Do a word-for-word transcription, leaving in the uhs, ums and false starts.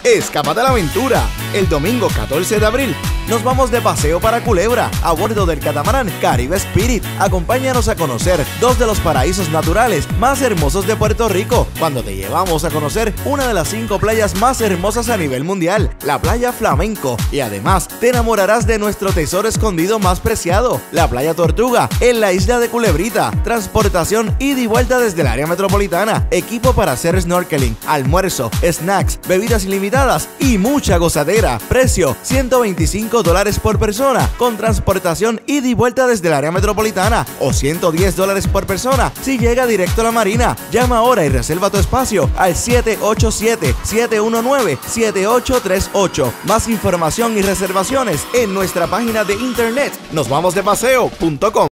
Escápate a la aventura. El domingo catorce de abril nos vamos de paseo para Culebra a bordo del catamarán Caribe Spirit. Acompáñanos a conocer dos de los paraísos naturales más hermosos de Puerto Rico, cuando te llevamos a conocer una de las cinco playas más hermosas a nivel mundial, la playa Flamenco, y además te enamorarás de nuestro tesoro escondido más preciado, la playa Tortuga, en la isla de Culebrita. Transportación ida y vuelta desde el área metropolitana, equipo para hacer snorkeling, almuerzo, snacks, bebidas ilimitadas y mucha gozadera. Precio ciento veinticinco dólares por persona, con transportación ida y vuelta desde el área metropolitana, o ciento diez dólares por persona si llega directo a la marina. Llama ahora y reserva tu espacio al siete ocho siete, siete uno nueve, siete ocho tres ocho. Más información y reservaciones en nuestra página de internet nosvamosdepaseo punto com.